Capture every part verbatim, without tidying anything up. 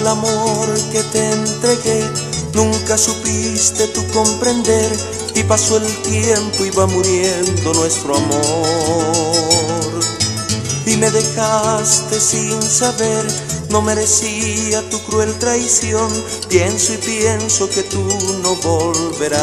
Aquel amor que te entregué, nunca supiste tú comprender, y pasó el tiempo y va muriendo nuestro amor. Y me dejaste sin saber, no merecía tu cruel traición, pienso y pienso que tú no volverás.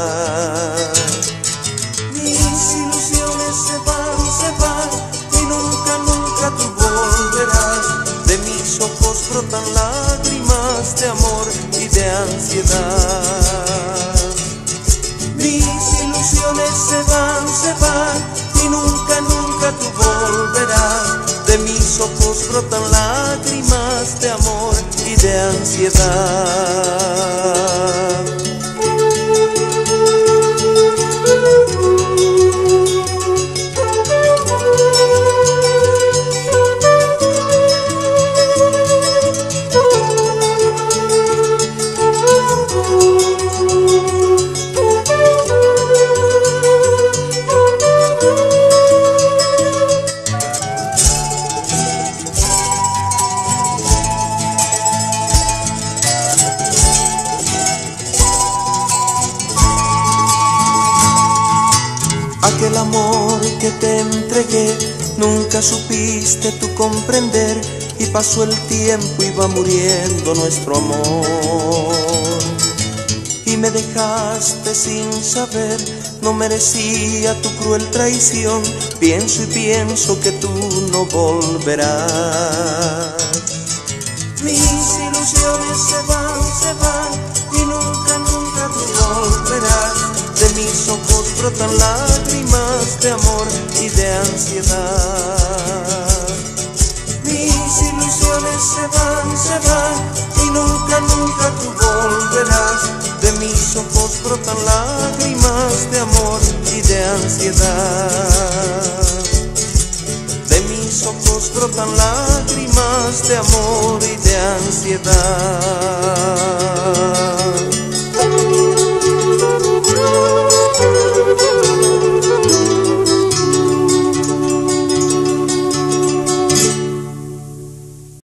Mis ilusiones se van, se van, y nunca, nunca tú volverás. De mis ojos brotan lágrimas de amor y de ansiedad. Mis ilusiones se van, se van, y nunca, nunca tú volverás. De mis ojos brotan lágrimas de amor y de ansiedad. Aquel amor que te entregué, nunca supiste tú comprender, y pasó el tiempo y va muriendo nuestro amor. Y me dejaste sin saber, no merecía tu cruel traición, pienso y pienso que tú no volverás. Mis ilusiones se van, se van, y nunca, nunca tú volverás. De mis ojos brotan lágrimas de amor y de ansiedad. Mis ilusiones se van, se van, y nunca, nunca tú volverás. De mis ojos brotan lágrimas de amor y de ansiedad. De mis ojos brotan lágrimas de amor y de ansiedad.